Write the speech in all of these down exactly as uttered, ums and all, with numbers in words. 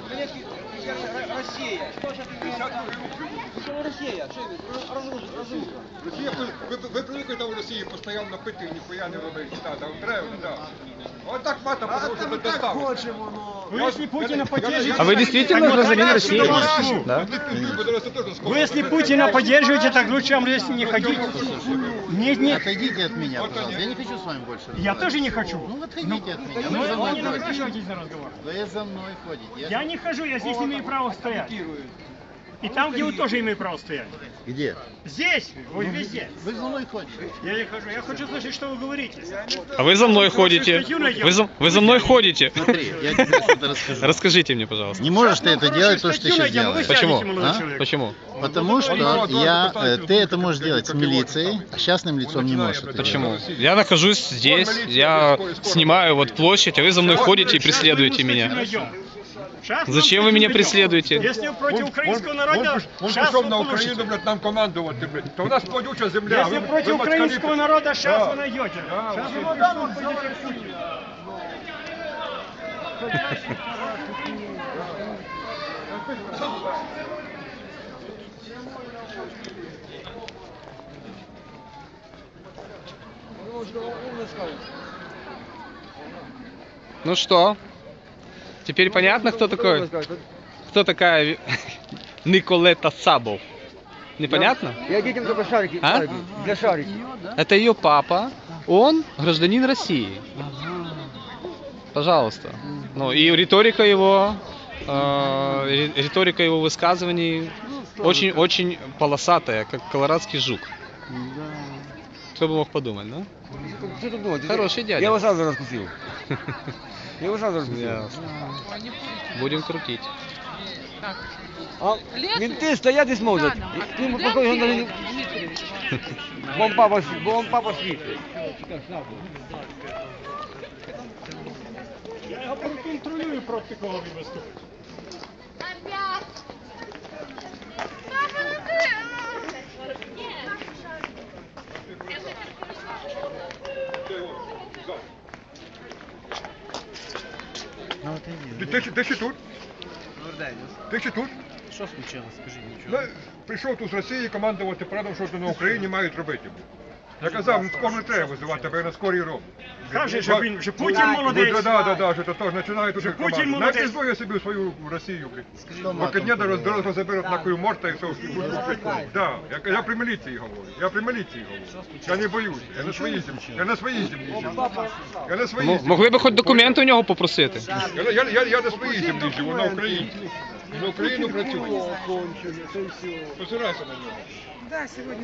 Россия. Что Россия? Разрушка. Росія, ви, ви привикли там в Росії постійно пити, ніхуя не робити. Так, да, треба, так. Вот так мата, потому что это доставка. Вы если Путина поддерживаете... А вы действительно гражданин России? Да? Вы если Путина поддерживаете, так лучше вам здесь не ходить. Нет, нет. Отойдите от меня, пожалуйста. Я не хочу с вами больше разговаривать. Я тоже не хочу. Ну, отойдите от меня. Ну, Вы за вы мной не ходите. напрашивайтесь на разговор. Вы за мной ходите. Я не хожу, я здесь имею право стоять. И там, где вы тоже имеете право стоять. Где? Здесь, вы везде. Вы за мной ходите. Я не хожу. Я хочу слышать, что вы говорите. А вы за мной ходите. Вы за, вы за мной ходите. Смотри, я тебе что-то расскажу. Расскажите мне, пожалуйста. Не можешь ты это делать, то, что ты сейчас делаешь. Почему? А? Почему? Потому что я, э, ты это можешь делать с милицией, а с частным лицом не можешь это Почему? делать. Я нахожусь здесь, я снимаю вот площадь, а вы за мной ходите и преследуете меня. Зачем вы меня преследуете? Если вы против украинского народа, Он сейчас пішов вы на получите. Україну, блядь, нам командувати, блядь. То у нас плодюча земля. Если ви- против ви украинского москалі- народа, сейчас Да. вы найдете. Да, Сейчас вот вы Майданом пойдете к Путину. Ну что? Теперь понятно, кто такой? Кто такая Николета Сабов? Непонятно? Я детям только шарики, А? шарики, для шариков. Это ее папа. Он гражданин России. Пожалуйста. Ну и риторика его, э, ри- риторика его высказываний очень-очень полосатая, как колорадский жук. Кто бы мог подумать, да? Что ты думаешь? Хороший дядя. Я его сразу раскусил. Я его сразу раскусил. Ясно. Будем крутить. А менты стоят и смотрят. Да, да. И к нему Де подходит, он даже Дмитрий не... Дмитриевич? Вон папа, с- вон папа спит. Я його проконтролюю, проти кого ви виступите. Ти, ти, ще- ти ще тут? Ти ще тут? Що случилось? Скажи Ну, нічого. прийшов тут з Росії командувати правдом, що на Україні мають робити. Я казав, ну скоро не треба визивати тебе на скорій роб. Каже, що він, що Путін молодець. Так, так, так, що то теж починають уже Путін команду. молодець. Навіть збою собі в свою Росію, блін. Поки дня роз дорого заберуть на кою морта і все. Так, я, я при міліції говорю, я при міліції говорю. Я не боюсь, я на своїй землі, я на своїй землі живу. Я на своїй М- землі. Могли би хоч документи у нього попросити? Я, я, я, я на своїй землі живу, на Україні. На Україну працюю. Посирайся на нього. Да, сегодня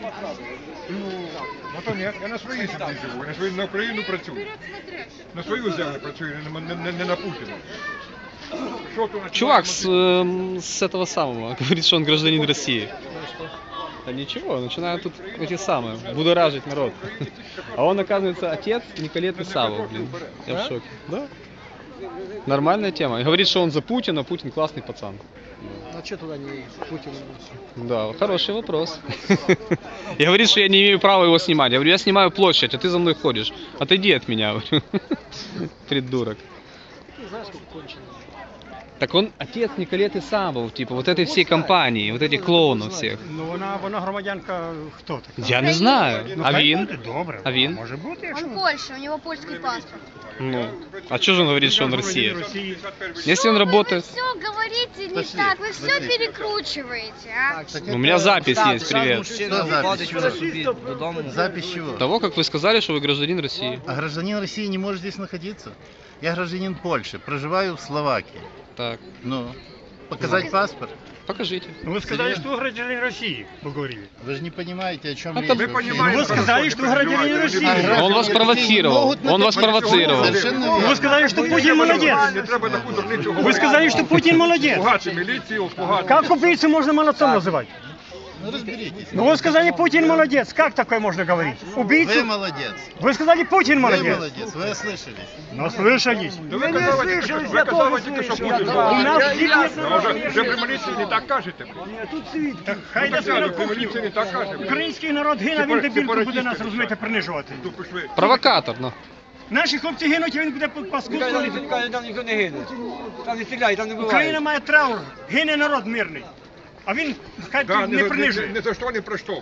Ну то ні, я на своїй землі живу, я на, своїй, на Україну працюю. вперед смотрящий. На свою землю працюю, не, не, не, не на Путіна. Що тут Чувак с, эм, с этого самого говорит, что он гражданин России. Да ничего, начинают тут эти самые, будоражить народ. А он, оказывается, отец Николеты Савов, блин. Я в шоке. Да? Нормальная тема. И говорит, что он за Путина, Путин классный пацан. А что туда не Путин? Да, хороший вопрос. И говорит, что я не имею права его снимать. Я говорю, я снимаю площадь, а ты за мной ходишь. Отойди от меня. говорю. Придурок. Ты знаешь, как кончено. Так он отец Николеты Савов, типа вот этой всей компании, вот этих клоунов всех. Ну вона, вона громадянка хто така? Я не знаю. Ну, А хай він? буде, добре. А він? Може бути, якщо... Он Польша, у него польский паспорт. Ну, а что же он говорит, что он Россия? Росії. Если он работает... Вы все говорите не Пошли, так, вы все пошли. перекручиваете, а? У меня запись есть, привет. Что запись? Запись чего? Того, как вы сказали, что вы гражданин России. А гражданин России не может здесь находиться? Я гражданин Польши, проживаю в Словакии. Так, Ну, показать паспорт? покажите. Ну, вы сказали, что вы гражданин России, поговорили. Вы же не понимаете, о чем А речь. там- Ми вообще. розуміємо, Ну, ви сказали, що ви громадянин Росії. А граждане Он вас России провоцировал. могут Он вас находиться- провоцировал. Совершенно Ну, верно. вы сказали, что Путин молодец. Не треба таку дурницю Вы говорити. сказали, что Путин молодец. Пугати міліцію, пугати. Как убийцу можно молодцом называть? Ну, разберитесь. Ну, вы сказали, Путин молодец. Как такое можно говорить? Вы Убийцу? молодец. Вы сказали, Путин Вы молодец. молодец, вы ослышались. Ну, слышались. Да ви казали тільки, що- ви казали тільки, що Путін. У нас А фільм- вже- вже при міліції не так кажете. Так хай на Ну, свою при кухню. міліції не так кажете. Український народ гине, він дебілку буде нас, розумієте, принижувати. Тут пішли. Провокатор, ну. Наші хлопці гинуть, а він буде Нехай там, паскудством. нехай там ніхто не гине. Там не стріляють, там не Україна буває. має траур, гине народ мирний. А він хай Да, не не, не, принижує. не за що, ні про що, блін.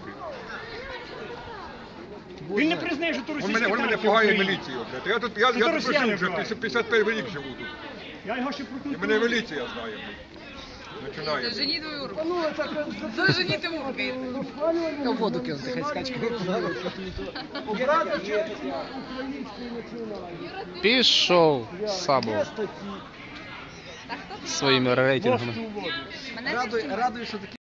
Він не признає, що то Он російські мене, он мене танки пугає Україні. міліцією, блядь. Я тут, я, Це я то тут росіяни живу вже вбивають. п'ятдесят перший рік живу тут. Я його ще І прокрутив. мене міліція знає, блядь. Починає. Дожени твою руку. Дожени твою руку. В воду кинути, хай скачка. Пішов Сабо своїми рейтингами. Радує, радує, що такі